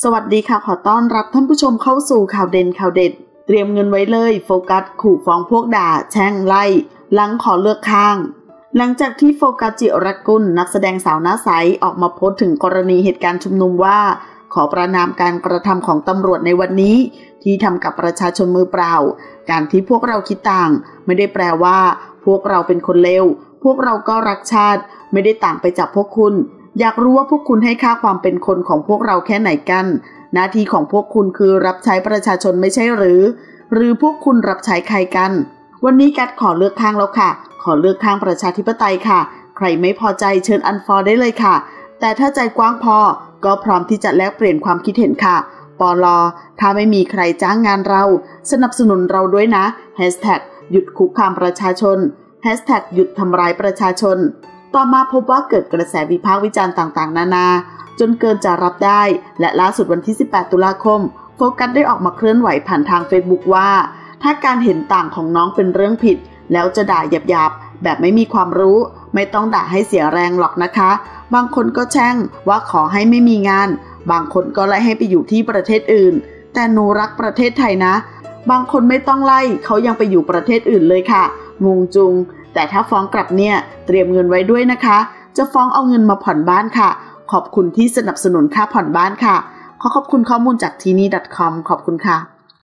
สวัสดีค่ะขอต้อนรับท่านผู้ชมเข้าสู่ข่าวเด่นข่าวเด็ดเตรียมเงินไว้เลยโฟกัสขู่ฟ้องพวกด่าแช่งไล่หลังขอเลือกข้างหลังจากที่โฟกัสจิรกุลนักแสดงสาวหน้าใสออกมาโพสต์ถึงกรณีเหตุการณ์ชุมนุมว่าขอประณามการกระทำของตำรวจในวันนี้ที่ทำกับประชาชนมือเปล่าการที่พวกเราคิดต่างไม่ได้แปลว่าพวกเราเป็นคนเลวพวกเราก็รักชาติไม่ได้ต่างไปจากพวกคุณอยากรู้ว่าพวกคุณให้ค่าความเป็นคนของพวกเราแค่ไหนกันหน้าที่ของพวกคุณคือรับใช้ประชาชนไม่ใช่หรือพวกคุณรับใช้ใครกันวันนี้กัดขอเลือกข้างแล้วค่ะขอเลือกข้างประชาธิปไตยค่ะใครไม่พอใจเชิญอันฟอลได้เลยค่ะแต่ถ้าใจกว้างพอก็พร้อมที่จะแลกเปลี่ยนความคิดเห็นค่ะปล.ถ้าไม่มีใครจ้างงานเราสนับสนุนเราด้วยนะหยุดคุกคามประชาชนหยุดทำร้ายประชาชนต่อมาพบว่าเกิดกระแสวิพากษ์วิจารณ์ต่างๆนานาจนเกินจะรับได้และล่าสุดวันที่18ตุลาคมโฟกัสได้ออกมาเคลื่อนไหวผ่านทาง Facebook ว่าถ้าการเห็นต่างของน้องเป็นเรื่องผิดแล้วจะด่าหยาบๆแบบไม่มีความรู้ไม่ต้องด่าให้เสียแรงหรอกนะคะบางคนก็แช่งว่าขอให้ไม่มีงานบางคนก็ไล่ให้ไปอยู่ที่ประเทศอื่นแต่หนูรักประเทศไทยนะบางคนไม่ต้องไล่เขายังไปอยู่ประเทศอื่นเลยค่ะงงจุงแต่ถ้าฟ้องกลับเนี่ยเตรียมเงินไว้ด้วยนะคะจะฟ้องเอาเงินมาผ่อนบ้านค่ะขอบคุณที่สนับสนุนค่าผ่อนบ้านค่ะขอบคุณข้อมูลจากที่นี่ .com ขอบคุณค่ะ